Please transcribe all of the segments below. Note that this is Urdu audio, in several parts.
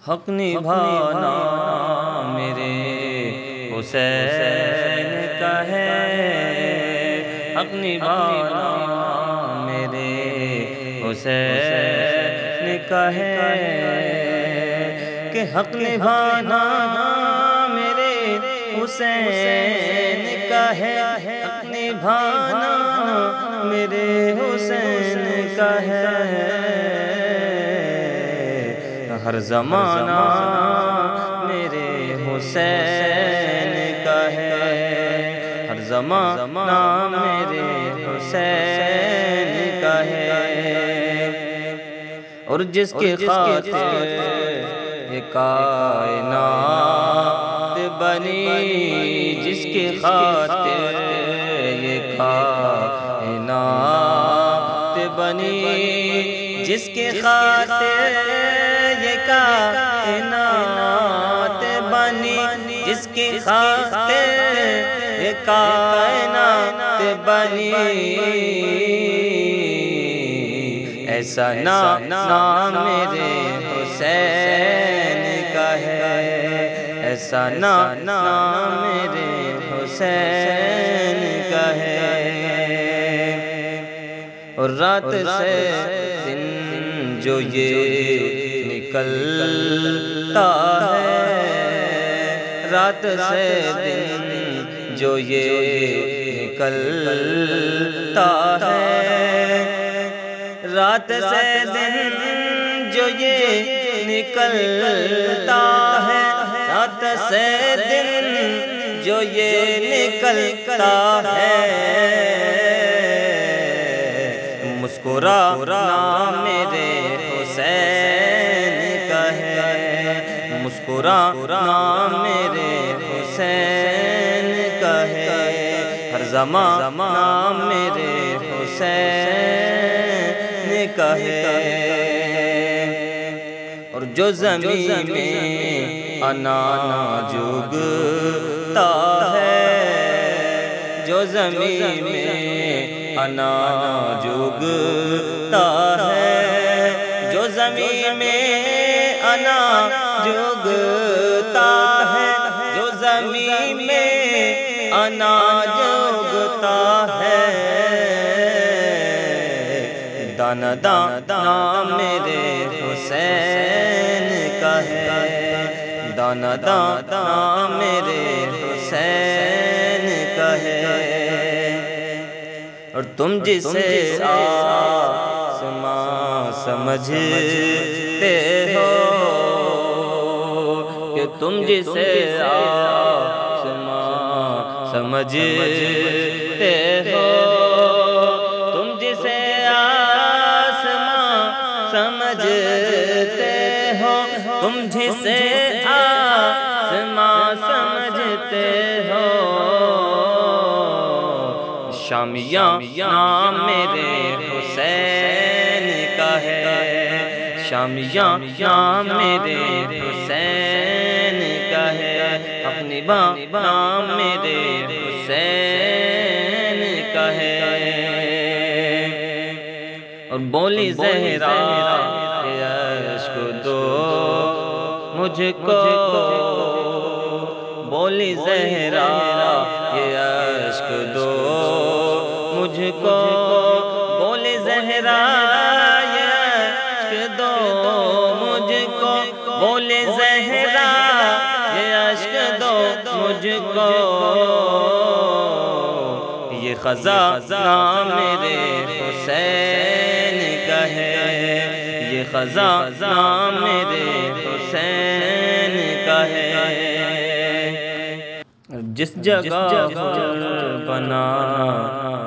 حق نبھانا میرے حسین کا ہے، حق نبھانا میرے حسین کا ہے، کہ حق نبھانا میرے حسین کا ہے، حق نبھانا میرے حسین کا ہے، ہر زمانہ میرے حسین کا ہے، ہر زمانہ میرے حسین کا ہے، اور جس کے خاطر یہ کائنات بنی، جس کے خاطر یہ کائنات بنی، جس کے خاطر یہ کائنات بنی، جس کے خاطر یہ کائنات بنی، ایسا نام میرے حسین کا ہے، ایسا نام میرے حسین کا ہے، اور رات سے دن جو یہ نکلتا ہے، رات سے دن جو یہ نکلتا ہے، رات سے دن جو یہ نکلتا ہے، رات سے دن جو یہ نکلتا ہے، مسکرانا میرے حسین کا ہے، مسکرانا میرے حسین کا ہے، ہر زمانہ میرے حسین کا ہے، اور جو زمین میں انانا جگتا ہے، جو زمین میں انانا جگتا ہے، جو زمین میں انانا جگتا ہے، جو زمین میں انانا جگتا ہے، دانا دانا میرے حسین کا ہے، دانا دانا میرے حسین کا ہے، اور تم جسے آسماں سمجھتے ہو، کہ تم جسے آسماں سمجھتے ہو، تم جسے آسماں سمجھتے ہو، تم جسے آسماں سمجھتے ہو، شامیاں نام میرے حسین کا ہے، شامیاں نام میرے حسین کا ہے، اپنی نام میرے حسین کا ہے، اور بولی زہرا یہ عشق دو مجھ کو، بولی زہرا یہ عشق دو مجھ کو، بولی زہرا یہ عشق دو مجھ کو، بولی زہرا یہ عشق دو مجھ کو، یہ خزانہ میرے حسین کا ہے، یہ خزانہ میرے حسین کا ہے، جس جگہ بنانا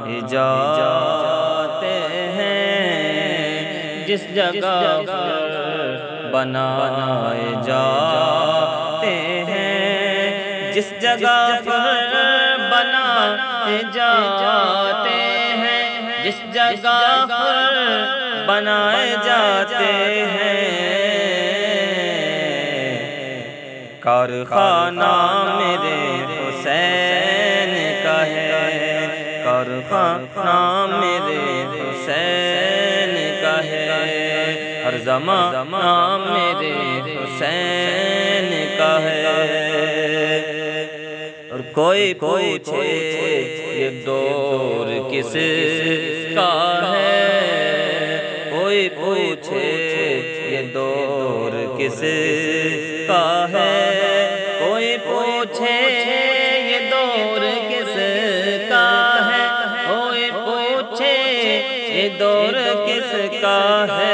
جاتے ہیں، جس جگہ بنانا جاتے ہیں، جس جگہ بنائے جاتے ہیں، جس جگہ بنائے جاتے ہیں، کارخانہ میرے حسین کا ہے، کارخانہ میرے حسین کا ہے، ہر زمانہ میرے حسین کوئی پوچھے یہ دور کس کا ہے، کوئی پوچھے یہ دور کس کا ہے، کوئی پوچھے یہ دور کس کا ہے، کوئی پوچھے یہ دور کس کا ہے۔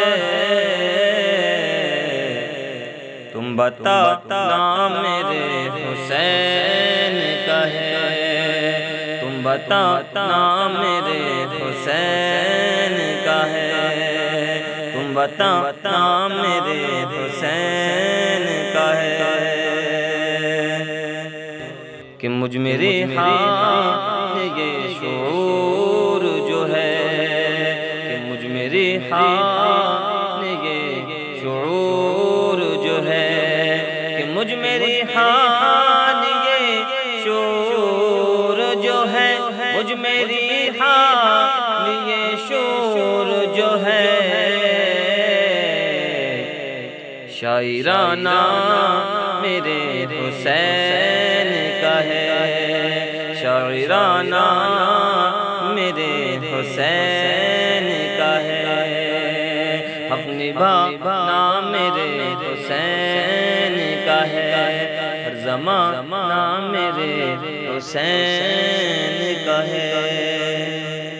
تم بتانا میرے حسین کا ہے، تم بتانا میرے حسین کا ہے، تم بتانا میرے حسین کا ہے کہ مجھ میری حال یہ شعور جو ہے، کہ مجھ میری حال یہ شعور جو ہے، کہ مجھ میری حال یہ شعور جو ہے، مجھ میری حال یہ شعور جو ہے، شاعرانہ میرے حسین کا ہے، شاعرانہ میرے حسین کا ہے، حق نبھانا میرے حسین کا ہے، ہر زمانہ میرے حسین کا ہے۔